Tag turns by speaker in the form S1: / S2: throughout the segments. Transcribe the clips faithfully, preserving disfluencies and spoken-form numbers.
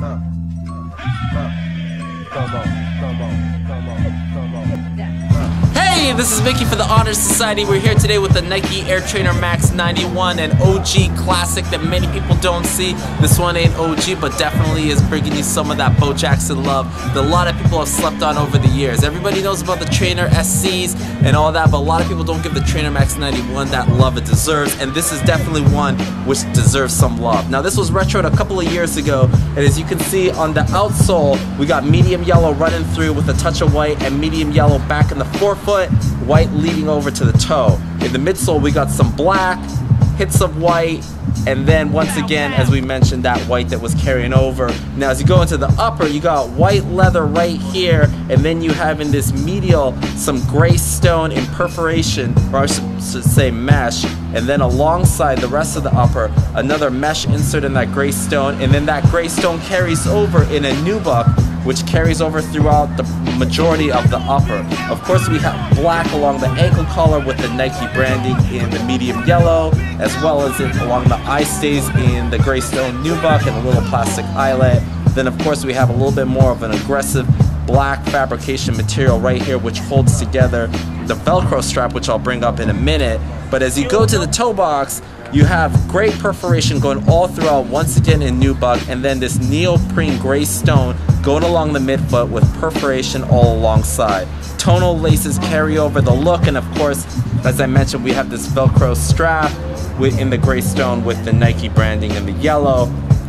S1: Uh, uh, come on, come on, come on, come on.
S2: Hey, this is Mickey for the Honor Society. We're here today with the Nike Air Trainer Max ninety-one, an O G classic that many people don't see. This one ain't O G, but definitely is bringing you some of that Bo Jackson love that a lot of people have slept on over the years. Everybody knows about the Trainer S Cs and all that, but a lot of people don't give the Trainer Max ninety-one that love it deserves, and this is definitely one which deserves some love. Now, this was retroed a couple of years ago, and as you can see on the outsole, we got medium yellow running through with a touch of white, and medium yellow back in the forefoot, white leading over to the toe. In the midsole, we got some black, hits of white, and then once again, as we mentioned, that white that was carrying over. Now, as you go into the upper, you got white leather right here, and then you have in this medial some gray stone in perforation, or I should say mesh, and then alongside the rest of the upper, another mesh insert in that gray stone, and then that gray stone carries over in a nubuck, which carries over throughout the majority of the upper. Of course, we have black along the ankle collar with the Nike branding in the medium yellow, as well as it along the eye stays in the gray stone nubuck and a little plastic eyelet. Then of course we have a little bit more of an aggressive black fabrication material right here, which holds together the Velcro strap, which I'll bring up in a minute. But as you go to the toe box, you have great perforation going all throughout, once again in nubuck, and then this neoprene gray stone going along the midfoot with perforation all alongside. Tonal laces carry over the look, and of course, as I mentioned, we have this Velcro strap in the gray stone with the Nike branding in the yellow.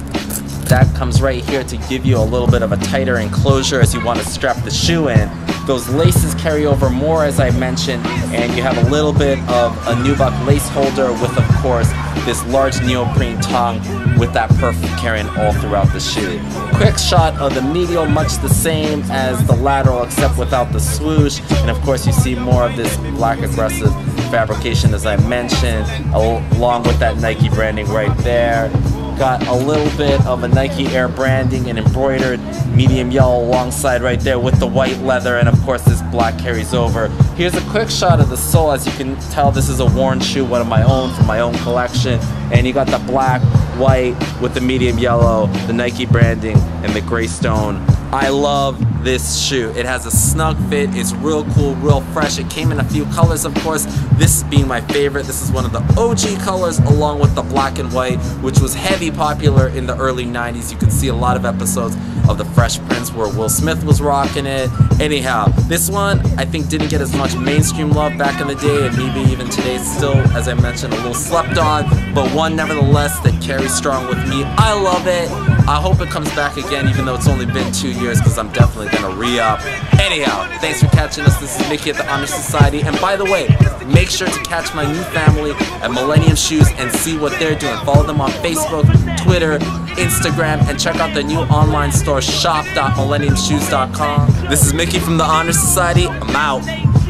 S2: That comes right here to give you a little bit of a tighter enclosure as you want to strap the shoe in. Those laces carry over more, as I mentioned, and you have a little bit of a nubuck lace holder with, of course, this large neoprene tongue with that perf carrying all throughout the shoe. Quick shot of the medial, much the same as the lateral except without the swoosh, and of course you see more of this black aggressive fabrication, as I mentioned, along with that Nike branding right there. Got a little bit of a Nike Air branding and embroidered medium yellow alongside right there with the white leather, and of course this black carries over. Here's a quick shot of the sole. As you can tell, this is a worn shoe, one of my own from my own collection, and you got the black, white with the medium yellow, the Nike branding, and the gray stone. I love this shoe. It has a snug fit, it's real cool, real fresh. It came in a few colors, of course, this being my favorite. This is one of the O G colors along with the black and white, which was heavy popular in the early nineties. You can see a lot of episodes of the Fresh Prince where Will Smith was rocking it. Anyhow, this one I think didn't get as much mainstream love back in the day, and maybe even today still, as I mentioned, a little slept on, but one nevertheless that carries strong with me. I love it. I hope it comes back again, even though it's only been two years, because I'm definitely gonna re-up. Anyhow, thanks for catching us. This is Mickey at the Honor Society, and by the way, make sure to catch my new family at Millennium Shoes and see what they're doing. Follow them on Facebook, Twitter, Instagram, and check out the new online store, shop dot millennium shoes dot com. This is Mickey from the Honor Society. I'm out.